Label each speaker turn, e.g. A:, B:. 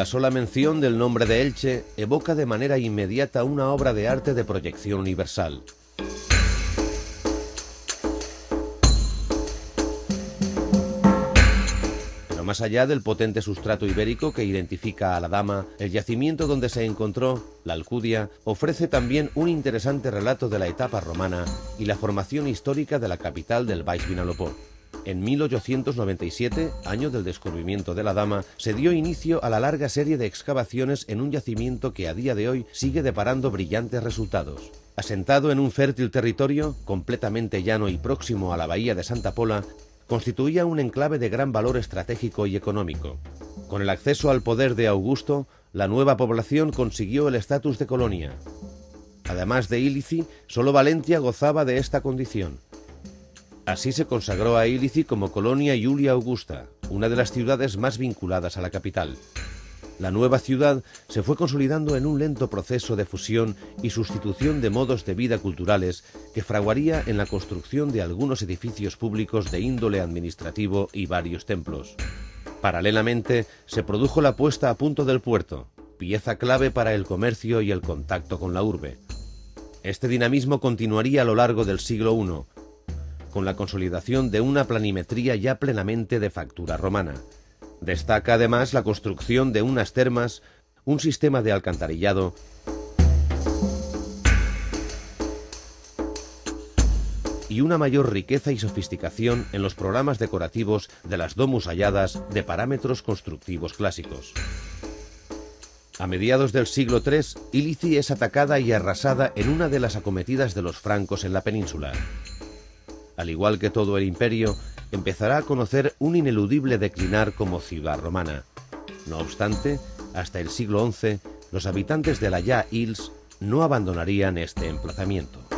A: La sola mención del nombre de Elche evoca de manera inmediata una obra de arte de proyección universal. Pero más allá del potente sustrato ibérico que identifica a la Dama, el yacimiento donde se encontró, la Alcudia, ofrece también un interesante relato de la etapa romana y la formación histórica de la capital del Baix Vinalopó. En 1897, año del descubrimiento de la Dama, se dio inicio a la larga serie de excavaciones en un yacimiento que a día de hoy sigue deparando brillantes resultados. Asentado en un fértil territorio, completamente llano y próximo a la bahía de Santa Pola, constituía un enclave de gran valor estratégico y económico. Con el acceso al poder de Augusto, la nueva población consiguió el estatus de colonia. Además de Ílici, solo Valencia gozaba de esta condición. Así se consagró a Ílici como colonia Iulia Augusta, una de las ciudades más vinculadas a la capital. La nueva ciudad se fue consolidando en un lento proceso de fusión y sustitución de modos de vida culturales que fraguaría en la construcción de algunos edificios públicos de índole administrativo y varios templos. Paralelamente, se produjo la puesta a punto del puerto, pieza clave para el comercio y el contacto con la urbe. Este dinamismo continuaría a lo largo del siglo I, con la consolidación de una planimetría ya plenamente de factura romana. Destaca además la construcción de unas termas, un sistema de alcantarillado y una mayor riqueza y sofisticación en los programas decorativos de las domus halladas de parámetros constructivos clásicos. A mediados del siglo III, Ílici es atacada y arrasada en una de las acometidas de los francos en la península. Al igual que todo el imperio, empezará a conocer un ineludible declinar como ciudad romana. No obstante, hasta el siglo XI, los habitantes de la ya Ils no abandonarían este emplazamiento.